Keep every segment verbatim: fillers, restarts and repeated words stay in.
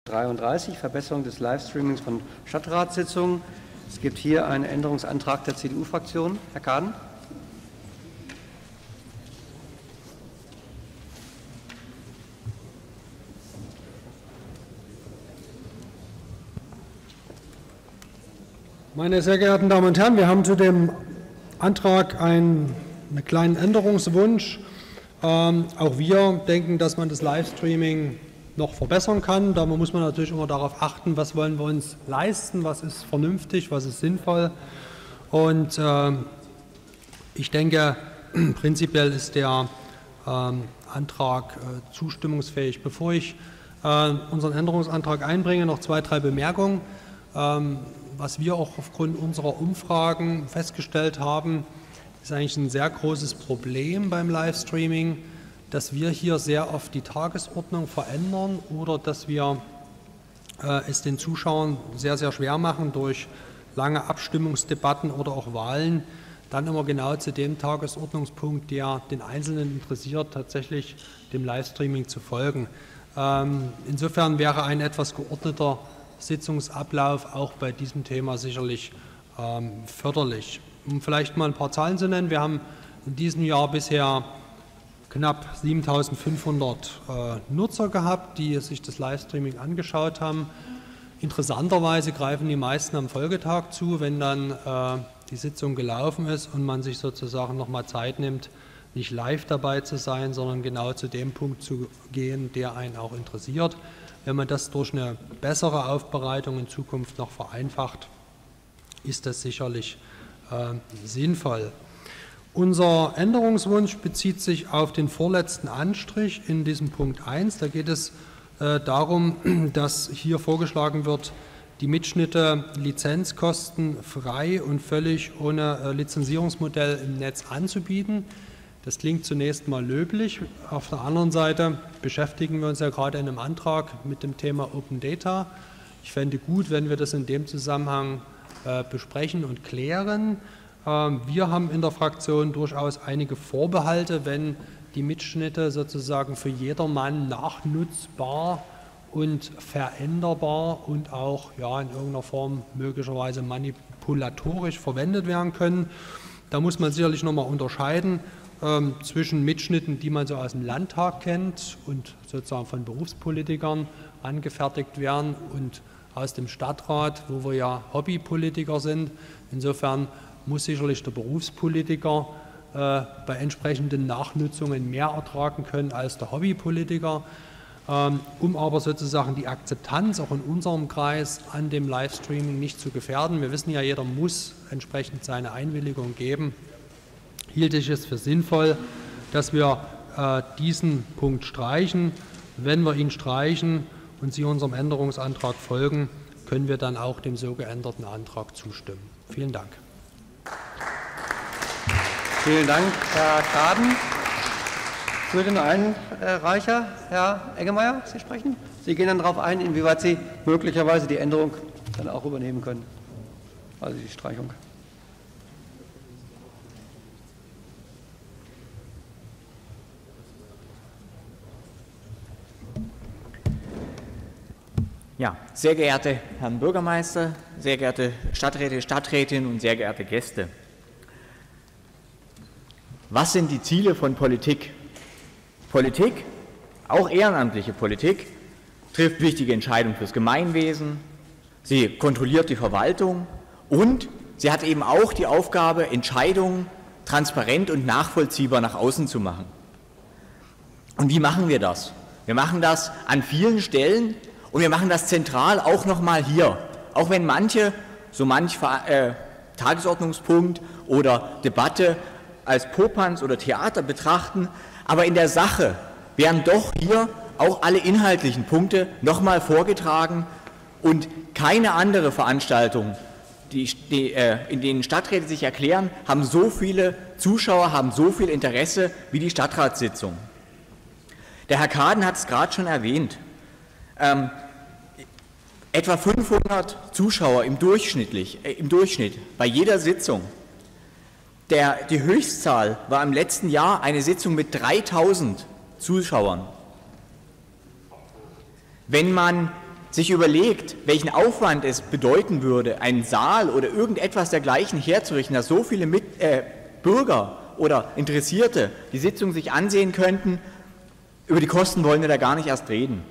dreiunddreißig, Verbesserung des Livestreamings von Stadtratssitzungen. Es gibt hier einen Änderungsantrag der C D U-Fraktion. Herr Kaden. Meine sehr geehrten Damen und Herren, wir haben zu dem Antrag einen, einen kleinen Änderungswunsch. Ähm, auch wir denken, dass man das Livestreaming noch verbessern kann. Da muss man natürlich immer darauf achten, was wollen wir uns leisten, was ist vernünftig, was ist sinnvoll. Und äh, ich denke, prinzipiell ist der äh, Antrag äh, zustimmungsfähig. Bevor ich äh, unseren Änderungsantrag einbringe, noch zwei, drei Bemerkungen. Ähm, was wir auch aufgrund unserer Umfragen festgestellt haben, ist eigentlich ein sehr großes Problem beim Livestreaming, dass wir hier sehr oft die Tagesordnung verändern oder dass wir äh, es den Zuschauern sehr, sehr schwer machen, durch lange Abstimmungsdebatten oder auch Wahlen dann immer genau zu dem Tagesordnungspunkt, der den Einzelnen interessiert, tatsächlich dem Livestreaming zu folgen. Ähm, insofern wäre ein etwas geordneter Sitzungsablauf auch bei diesem Thema sicherlich ähm, förderlich. Um vielleicht mal ein paar Zahlen zu nennen, wir haben in diesem Jahr bisher knapp siebentausendfünfhundert äh, Nutzer gehabt, die sich das Livestreaming angeschaut haben. Interessanterweise greifen die meisten am Folgetag zu, wenn dann äh, die Sitzung gelaufen ist und man sich sozusagen nochmal Zeit nimmt, nicht live dabei zu sein, sondern genau zu dem Punkt zu gehen, der einen auch interessiert. Wenn man das durch eine bessere Aufbereitung in Zukunft noch vereinfacht, ist das sicherlich äh, sinnvoll. Unser Änderungswunsch bezieht sich auf den vorletzten Anstrich in diesem Punkt eins. Da geht es äh, darum, dass hier vorgeschlagen wird, die Mitschnitte lizenzkostenfrei und völlig ohne äh, Lizenzierungsmodell im Netz anzubieten. Das klingt zunächst mal löblich. Auf der anderen Seite beschäftigen wir uns ja gerade in einem Antrag mit dem Thema Open Data. Ich fände gut, wenn wir das in dem Zusammenhang äh, besprechen und klären. Ähm, wir haben in der Fraktion durchaus einige Vorbehalte, wenn die Mitschnitte sozusagen für jedermann nachnutzbar und veränderbar und auch ja, in irgendeiner Form möglicherweise manipulatorisch verwendet werden können. Da muss man sicherlich nochmal unterscheiden ähm, zwischen Mitschnitten, die man so aus dem Landtag kennt und sozusagen von Berufspolitikern angefertigt werden, und aus dem Stadtrat, wo wir ja Hobbypolitiker sind. Insofern muss sicherlich der Berufspolitiker äh, bei entsprechenden Nachnutzungen mehr ertragen können als der Hobbypolitiker. Ähm, um aber sozusagen die Akzeptanz auch in unserem Kreis an dem Livestreaming nicht zu gefährden. Wir wissen ja, jeder muss entsprechend seine Einwilligung geben. Hielt ich es für sinnvoll, dass wir äh, diesen Punkt streichen. Wenn wir ihn streichen und Sie unserem Änderungsantrag folgen, können wir dann auch dem so geänderten Antrag zustimmen. Vielen Dank. Vielen Dank, Herr Kaden. Für den Einreicher, Herr Eggemeier, Sie sprechen. Sie gehen dann darauf ein, inwieweit Sie möglicherweise die Änderung dann auch übernehmen können, also die Streichung. Ja, sehr geehrte Herren Bürgermeister, sehr geehrte Stadträte, Stadträtinnen und sehr geehrte Gäste. Was sind die Ziele von Politik? Politik, auch ehrenamtliche Politik, trifft wichtige Entscheidungen fürs Gemeinwesen, sie kontrolliert die Verwaltung und sie hat eben auch die Aufgabe, Entscheidungen transparent und nachvollziehbar nach außen zu machen. Und wie machen wir das? Wir machen das an vielen Stellen und wir machen das zentral auch nochmal hier. Auch wenn manche so manch äh, Tagesordnungspunkt oder Debatte als Popanz oder Theater betrachten, aber in der Sache werden doch hier auch alle inhaltlichen Punkte nochmal vorgetragen und keine andere Veranstaltung, die, die, äh, in denen Stadträte sich erklären, haben so viele Zuschauer, haben so viel Interesse wie die Stadtratssitzung. Der Herr Kaden hat es gerade schon erwähnt. Ähm, etwa fünfhundert Zuschauer im, durchschnittlich, äh, im Durchschnitt bei jeder Sitzung. Der, die Höchstzahl war im letzten Jahr eine Sitzung mit dreitausend Zuschauern. Wenn man sich überlegt, welchen Aufwand es bedeuten würde, einen Saal oder irgendetwas dergleichen herzurichten, dass so viele Mit äh, Bürger oder Interessierte die Sitzung sich ansehen könnten, über die Kosten wollen wir da gar nicht erst reden.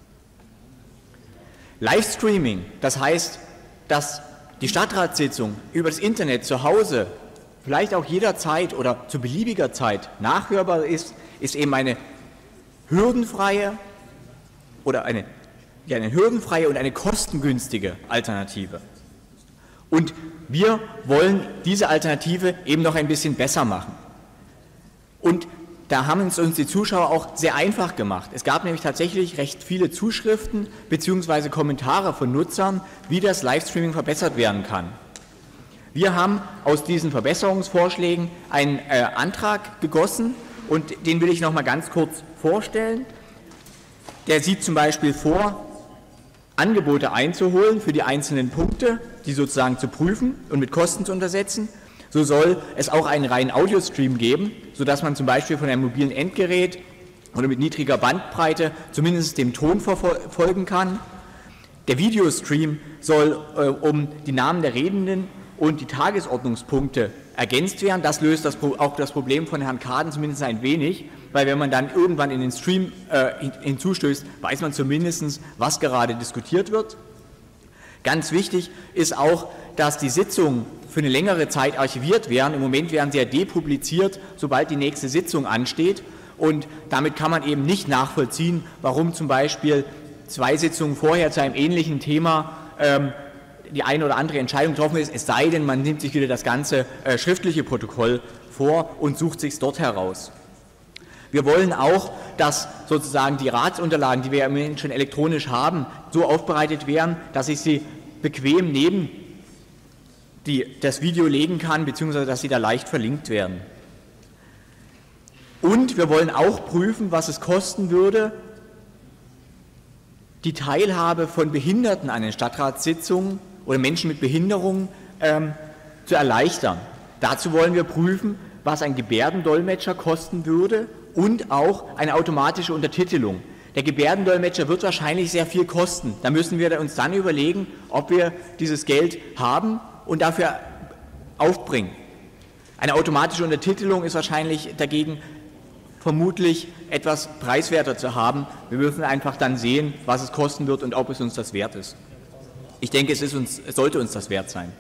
Livestreaming, das heißt, dass die Stadtratssitzung über das Internet zu Hause, vielleicht auch jederzeit oder zu beliebiger Zeit nachhörbar ist, ist eben eine hürdenfreie oder eine, ja, eine hürdenfreie und eine kostengünstige Alternative. Und wir wollen diese Alternative eben noch ein bisschen besser machen. Und da haben es uns die Zuschauer auch sehr einfach gemacht. Es gab nämlich tatsächlich recht viele Zuschriften bzw. Kommentare von Nutzern, wie das Livestreaming verbessert werden kann. Wir haben aus diesen Verbesserungsvorschlägen einen äh, Antrag gegossen und den will ich noch mal ganz kurz vorstellen. Der sieht zum Beispiel vor, Angebote einzuholen für die einzelnen Punkte, die sozusagen zu prüfen und mit Kosten zu untersetzen. So soll es auch einen reinen Audiostream geben, sodass man zum Beispiel von einem mobilen Endgerät oder mit niedriger Bandbreite zumindest dem Ton verfolgen kann. Der Videostream soll äh, um die Namen der Redenden und die Tagesordnungspunkte ergänzt werden. Das löst das, auch das Problem von Herrn Kaden zumindest ein wenig, weil wenn man dann irgendwann in den Stream äh, hinzustößt, weiß man zumindest, was gerade diskutiert wird. Ganz wichtig ist auch, dass die Sitzungen für eine längere Zeit archiviert werden. Im Moment werden sie ja depubliziert, sobald die nächste Sitzung ansteht. Und damit kann man eben nicht nachvollziehen, warum zum Beispiel zwei Sitzungen vorher zu einem ähnlichen Thema ähm, die eine oder andere Entscheidung getroffen ist, es sei denn, man nimmt sich wieder das ganze äh, schriftliche Protokoll vor und sucht sich dort heraus. Wir wollen auch, dass sozusagen die Ratsunterlagen, die wir im Moment schon elektronisch haben, so aufbereitet werden, dass ich sie bequem neben die, das Video legen kann, beziehungsweise dass sie da leicht verlinkt werden. Und wir wollen auch prüfen, was es kosten würde, die Teilhabe von Behinderten an den Stadtratssitzungen oder Menschen mit Behinderung ähm, zu erleichtern. Dazu wollen wir prüfen, was ein Gebärdendolmetscher kosten würde und auch eine automatische Untertitelung. Der Gebärdendolmetscher wird wahrscheinlich sehr viel kosten. Da müssen wir uns dann überlegen, ob wir dieses Geld haben und dafür aufbringen. Eine automatische Untertitelung ist wahrscheinlich dagegen vermutlich etwas preiswerter zu haben. Wir müssen einfach dann sehen, was es kosten wird und ob es uns das wert ist. Ich denke, es, ist uns, es sollte uns das wert sein.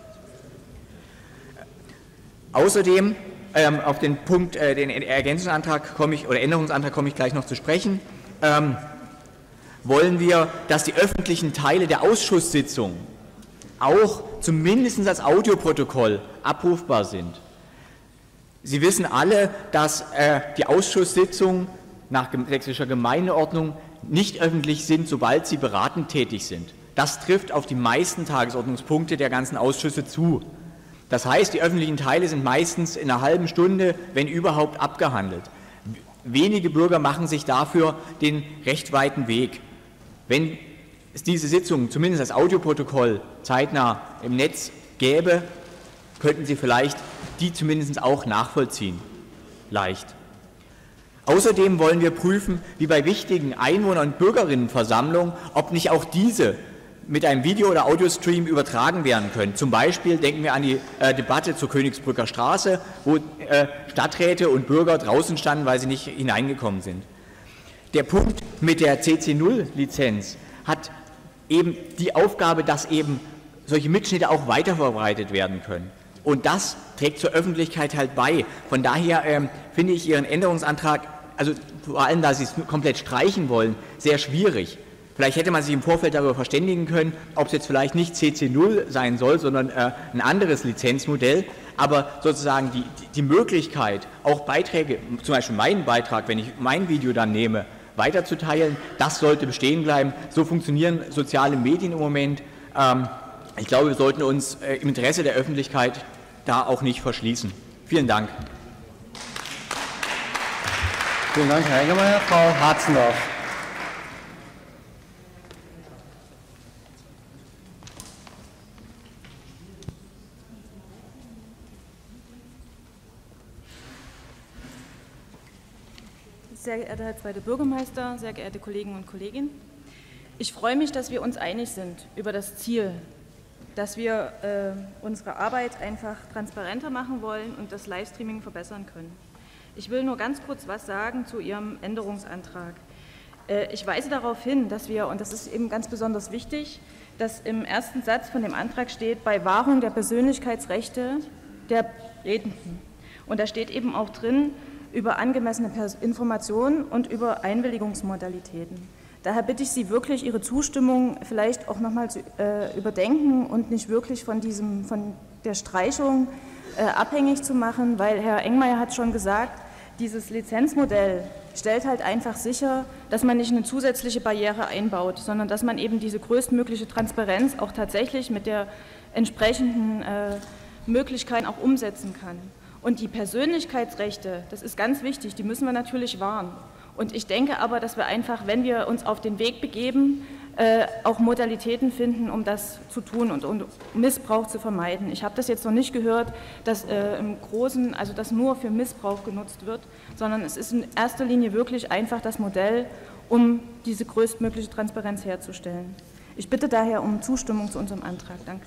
Außerdem, ähm, auf den Punkt, äh, den Ergänzungsantrag komme ich, oder Änderungsantrag komme ich gleich noch zu sprechen, ähm, wollen wir, dass die öffentlichen Teile der Ausschusssitzung auch zumindest als Audioprotokoll abrufbar sind. Sie wissen alle, dass äh, die Ausschusssitzungen nach sächsischer Gemeindeordnung nicht öffentlich sind, sobald sie beratend tätig sind. Das trifft auf die meisten Tagesordnungspunkte der ganzen Ausschüsse zu. Das heißt, die öffentlichen Teile sind meistens in einer halben Stunde, wenn überhaupt, abgehandelt. Wenige Bürger machen sich dafür den recht weiten Weg. Wenn es diese Sitzungen zumindest als Audioprotokoll zeitnah im Netz gäbe, könnten Sie vielleicht die zumindest auch nachvollziehen. Leicht. Außerdem wollen wir prüfen, wie bei wichtigen Einwohner- und Bürgerinnenversammlungen, ob nicht auch diese mit einem Video- oder Audiostream übertragen werden können. Zum Beispiel denken wir an die äh, Debatte zur Königsbrücker Straße, wo äh, Stadträte und Bürger draußen standen, weil sie nicht hineingekommen sind. Der Punkt mit der C C null Lizenz hat eben die Aufgabe, dass eben solche Mitschnitte auch weiterverbreitet werden können. Und das trägt zur Öffentlichkeit halt bei. Von daher ähm, finde ich Ihren Änderungsantrag, also vor allem, da Sie es komplett streichen wollen, sehr schwierig. Vielleicht hätte man sich im Vorfeld darüber verständigen können, ob es jetzt vielleicht nicht C C null sein soll, sondern äh, ein anderes Lizenzmodell. Aber sozusagen die, die Möglichkeit, auch Beiträge, zum Beispiel meinen Beitrag, wenn ich mein Video dann nehme, weiterzuteilen, das sollte bestehen bleiben. So funktionieren soziale Medien im Moment. Ähm, ich glaube, wir sollten uns äh, im Interesse der Öffentlichkeit da auch nicht verschließen. Vielen Dank. Vielen Dank, Herr Engemeyer. Frau Harzendorf. Sehr geehrter Herr zweiter Bürgermeister, sehr geehrte Kolleginnen und Kollegen. Ich freue mich, dass wir uns einig sind über das Ziel, dass wir äh, unsere Arbeit einfach transparenter machen wollen und das Livestreaming verbessern können. Ich will nur ganz kurz was sagen zu Ihrem Änderungsantrag. Äh, ich weise darauf hin, dass wir, und das ist eben ganz besonders wichtig, dass im ersten Satz von dem Antrag steht, bei Wahrung der Persönlichkeitsrechte der Redenden. Und da steht eben auch drin, über angemessene Informationen und über Einwilligungsmodalitäten. Daher bitte ich Sie wirklich, Ihre Zustimmung vielleicht auch nochmal zu äh, überdenken und nicht wirklich von, diesem, von der Streichung äh, abhängig zu machen, weil Herr Engmeier hat schon gesagt, dieses Lizenzmodell stellt halt einfach sicher, dass man nicht eine zusätzliche Barriere einbaut, sondern dass man eben diese größtmögliche Transparenz auch tatsächlich mit der entsprechenden äh, Möglichkeit auch umsetzen kann. Und die Persönlichkeitsrechte, das ist ganz wichtig, die müssen wir natürlich wahren. Und ich denke aber, dass wir einfach, wenn wir uns auf den Weg begeben, äh, auch Modalitäten finden, um das zu tun und, und Missbrauch zu vermeiden. Ich habe das jetzt noch nicht gehört, dass äh, im Großen, also das nur für Missbrauch genutzt wird, sondern es ist in erster Linie wirklich einfach das Modell, um diese größtmögliche Transparenz herzustellen. Ich bitte daher um Zustimmung zu unserem Antrag. Danke.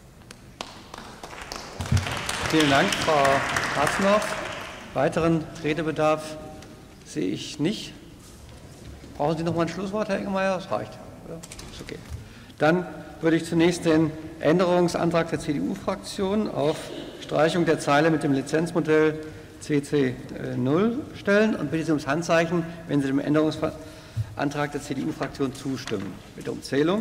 Vielen Dank, Frau Hatznoff. Weiteren Redebedarf sehe ich nicht. Brauchen Sie noch mal ein Schlusswort, Herr Engemeier? Das reicht. Oder? Ist okay. Dann würde ich zunächst den Änderungsantrag der C D U-Fraktion auf Streichung der Zeile mit dem Lizenzmodell C C null stellen und bitte Sie ums Handzeichen, wenn Sie dem Änderungsantrag der C D U-Fraktion zustimmen. Bitte um Zählung.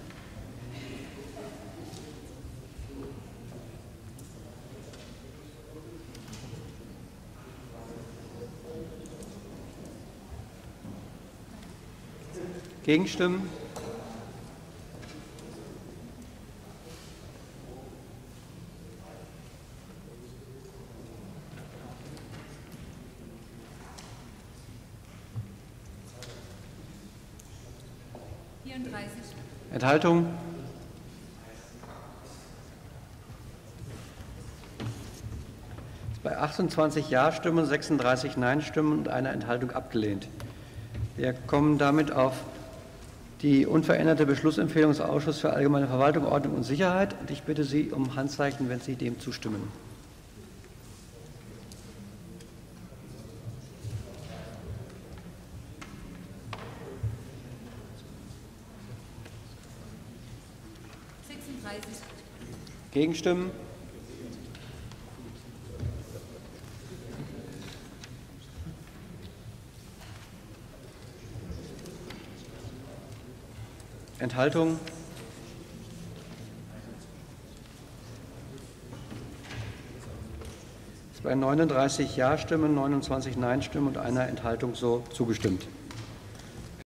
Gegenstimmen? vierunddreißig. Enthaltung? Bei achtundzwanzig Ja-Stimmen, sechsunddreißig Nein-Stimmen und einer Enthaltung abgelehnt. Wir kommen damit auf die unveränderte Beschlussempfehlung des Ausschusses für allgemeine Verwaltung, Ordnung und Sicherheit. Und ich bitte Sie um Handzeichen, wenn Sie dem zustimmen. sechsunddreißig. Gegenstimmen? Enthaltung? Ist bei neununddreißig Ja-Stimmen, neunundzwanzig Nein-Stimmen und einer Enthaltung so zugestimmt.